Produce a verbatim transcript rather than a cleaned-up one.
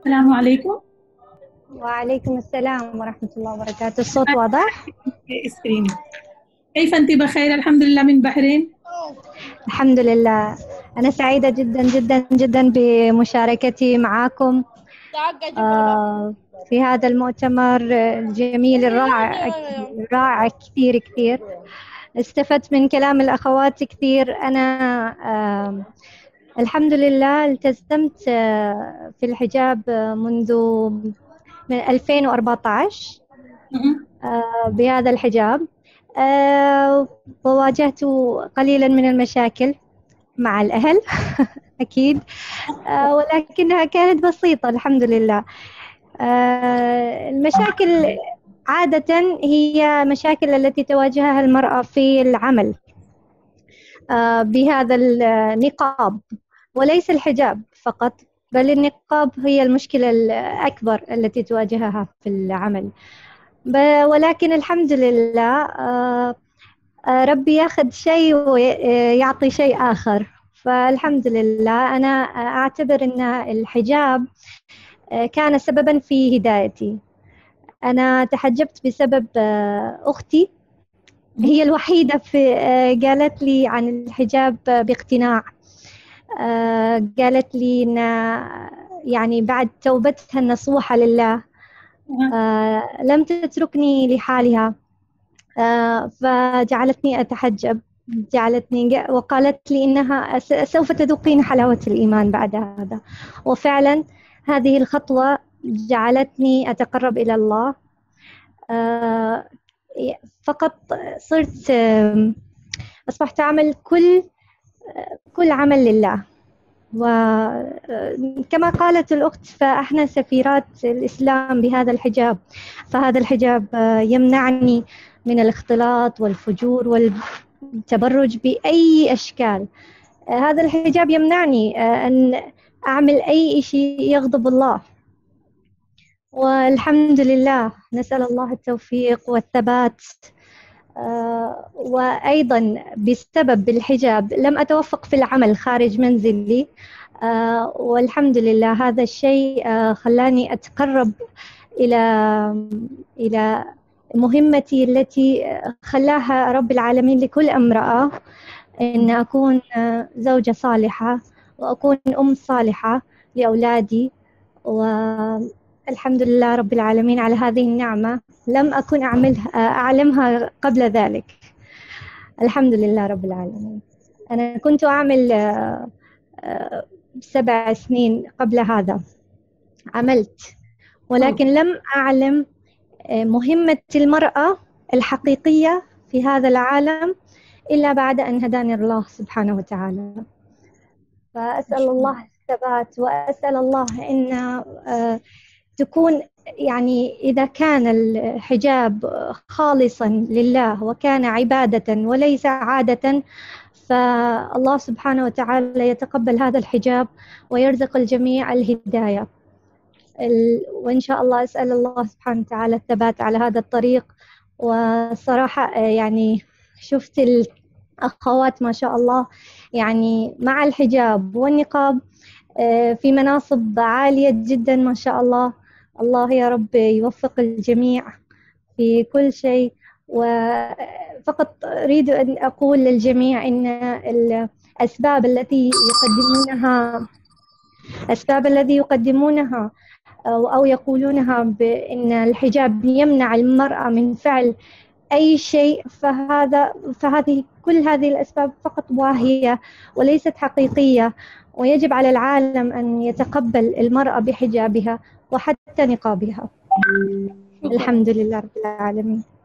السلام عليكم. وعليكم السلام ورحمة الله وبركاته. الصوت واضح؟ اسكريني. كيف أنت؟ بخير الحمد لله من بحرين. الحمد لله. أنا سعيدة جدا جدا جدا بمشاركتي معكم آه، في هذا المؤتمر الجميل الرائع الرائع كثير كثير. استفدت من كلام الأخوات كثير. أنا آه، الحمد لله التزمت آه، في الحجاب منذ من ألفين وأربعة عشر آه، بهذا الحجاب. آه، وواجهت قليلا من المشاكل مع الأهل أكيد، آه، ولكنها كانت بسيطة الحمد لله. آه، المشاكل عادة هي مشاكل التي تواجهها المرأة في العمل آه، بهذا النقاب، وليس الحجاب فقط، بل النقاب هي المشكلة الأكبر التي تواجهها في العمل. ولكن الحمد لله آه، آه، ربي ياخذ شيء ويعطي شيء آخر. فالحمد لله أنا أعتبر أن الحجاب آه، كان سببا في هدايتي. أنا تحجبت بسبب آه، أختي، هي الوحيدة في آه، قالت لي عن الحجاب باقتناع. آه، قالت لي أن يعني بعد توبتها النصوحة لله آه، لم تتركني لحالها، آه، فجعلتني أتحجب، جعلتني وقالت لي إنها سوف تذوقين حلاوة الإيمان بعد هذا. وفعلا هذه الخطوة جعلتني أتقرب إلى الله. آه، فقط صرت آه، أصبحت أعمل كل كل عمل لله. وكما قالت الأخت، فإحنا سفيرات الإسلام بهذا الحجاب. فهذا الحجاب يمنعني من الاختلاط والفجور والتبرج بأي أشكال. هذا الحجاب يمنعني أن أعمل أي شيء يغضب الله. والحمد لله نسأل الله التوفيق والثبات. آه، وأيضا بسبب الحجاب لم أتوفق في العمل خارج منزلي، آه، والحمد لله هذا الشيء آه، خلاني أتقرب إلى إلى مهمتي التي خلاها رب العالمين لكل امرأة، أن أكون آه، زوجة صالحة وأكون أم صالحة لأولادي. والحمد لله رب العالمين على هذه النعمة، لم أكن أعملها أعلمها قبل ذلك. الحمد لله رب العالمين. أنا كنت أعمل سبع سنين قبل هذا عملت، ولكن لم أعلم مهمة المرأة الحقيقية في هذا العالم إلا بعد أن هداني الله سبحانه وتعالى. فأسأل الله الثبات، وأسأل الله أن تكون يعني إذا كان الحجاب خالصا لله وكان عبادة وليس عادة، فالله سبحانه وتعالى يتقبل هذا الحجاب ويرزق الجميع الهداية. وإن شاء الله أسأل الله سبحانه وتعالى الثبات على هذا الطريق. وصراحة يعني شفت الأخوات ما شاء الله يعني مع الحجاب والنقاب في مناصب عالية جدا ما شاء الله. الله يا رب يوفق الجميع في كل شيء. وفقط أريد أن أقول للجميع إن الأسباب التي يقدمونها أسباب الذي يقدمونها أو يقولونها بأن الحجاب يمنع المرأة من فعل أي شيء، فهذا فهذه كل هذه الأسباب فقط واهية وليست حقيقية. ويجب على العالم أن يتقبل المرأة بحجابها وحتى نقابها. الحمد لله رب العالمين.